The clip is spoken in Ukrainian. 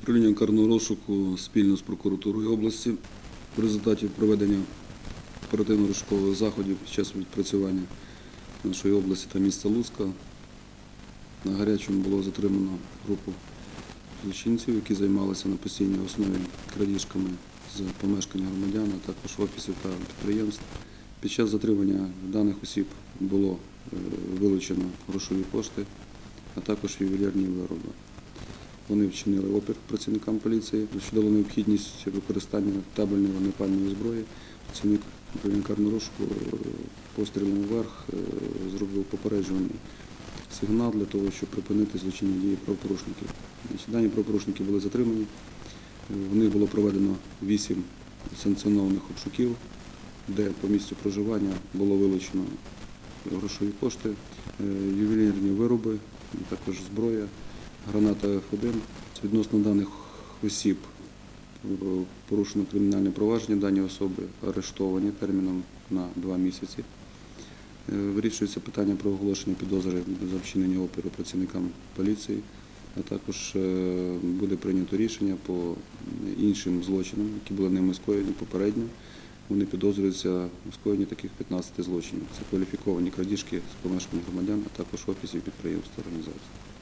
Управління карного розшуку спільно з прокуратурою області в результаті проведення оперативно-розшукових заходів під час відпрацювання нашої області та міста Луцька на гарячому було затримано групу злочинців, які займалися на постійній основі крадіжками з помешкань громадян, а також офісів та підприємств. Під час затримання даних осіб було вилучено грошові кошти, а також ювелірні вироби. Вони вчинили опір працівникам поліції. Щодо необхідність використання табельної вогнепальної зброї, працівник управління карного розшуку пострілом вверх зробив попереджувальний сигнал для того, щоб припинити злочинні дії правопорушників. Дані правопорушники були затримані. В них було проведено 8 санкціонованих обшуків, де по місцю проживання було вилучено грошові кошти, ювелірні вироби, також зброя, граната F1. Відносно даних осіб порушено кримінальне провадження, дані особи арештовані терміном на 2 місяці. Вирішується питання про оголошення підозри за вчинення опору працівникам поліції, а також буде прийнято рішення по іншим злочинам, які були ними скоєні попередньо. Вони підозрюються у скоєнні таких 15 злочинів. Це кваліфіковані крадіжки з помешкань громадян, а також офісів, підприємств та організацій.